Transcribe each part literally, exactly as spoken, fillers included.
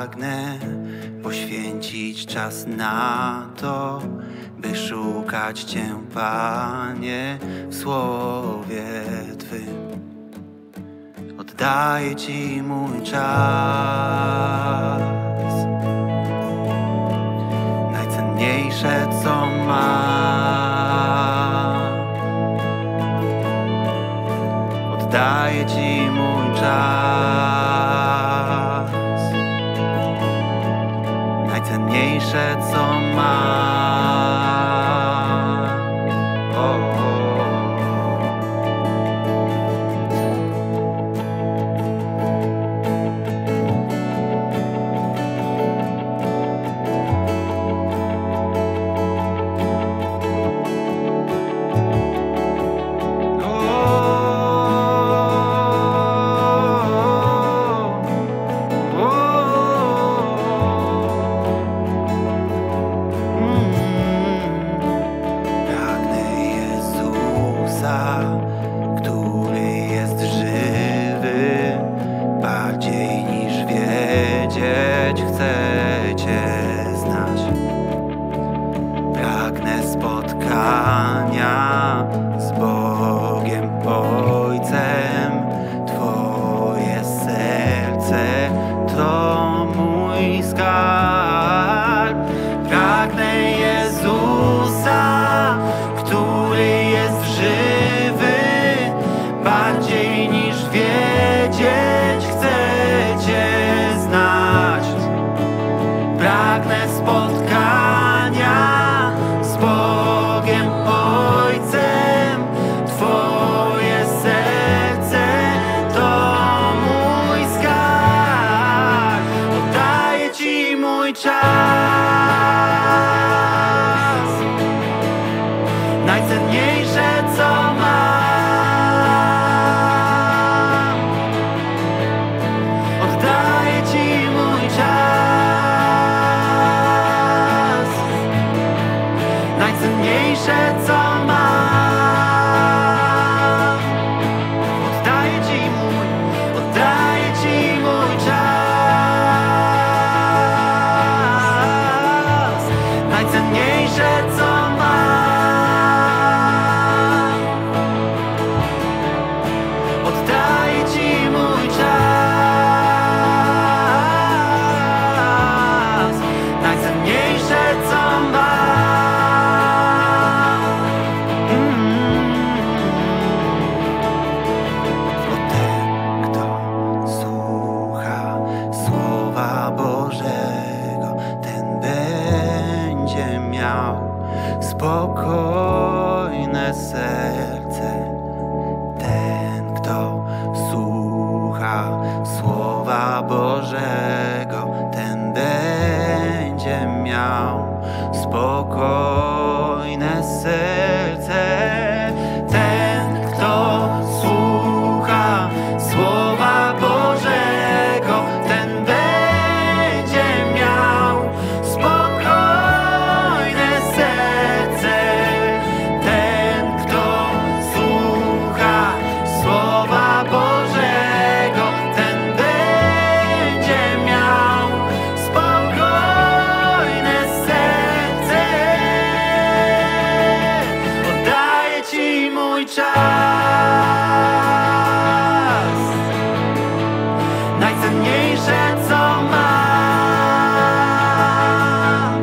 pragnę poświęcić czas na to, by szukać Cię, Panie, w słowie Twym. Oddaję Ci mój czas, najcenniejsze co mam. Oddaję Ci mój czas, najcenniejsze co mam. Chcę Cię znać. Pragnę spotkania z Bogiem Ojcem. Twoje serce to mój skarb. Pragnę Jezusa, który jest żywy. Bardziej niż wiedzieć, chcę Cię znać. Pragnę spotkania z Bogiem Ojcem. Twoje serce to mój skarb. Oddaję Ci mój czas, najcenniejsze co mam. Oddaję Ci mój czas, najcenniejsze co mam. Oddaję Ci mój, oddaję Ci mój czas, najcenniejsze co mam. Oddaję Ci mój czas, najcenniejsze co mam. Bo ten, kto słucha Słowa Bożego, ten będzie miał spokojne serce. Ten, kto słucha Słowa Bożego, ten będzie miał spokojne serce. Ten, kto słucha Słowa Bożego, ten będzie miał spokojne serce. Ten, kto słucha Słowa Bożego, ten będzie miał spokojne serce. Oddaję Ci mój czas, najcenniejsze co mam.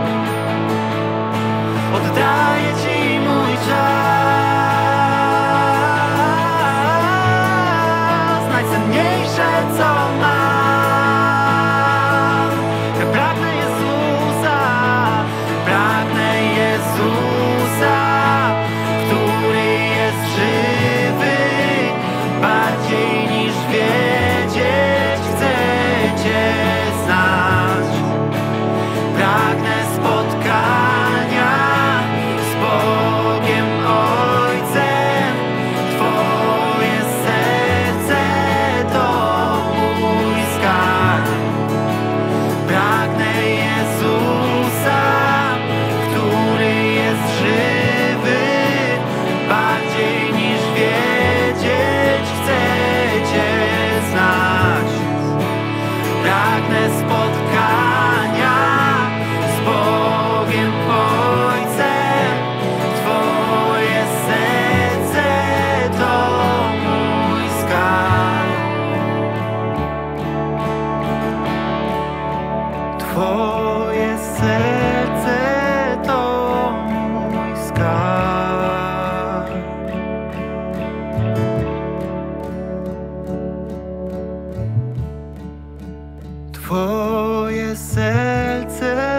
Oddaję Ci mój czas, najcenniejsze co mam. Pragnę Jezusa, pragnę Jezusa, który jest żywy. Bardziej niż wiedzieć, chcę Cię znać. Pragnę spotkania z Bogiem Ojcem. Twoje serce to mój skarb. Pragnę Jezusa, który jest żywy. Twoje serce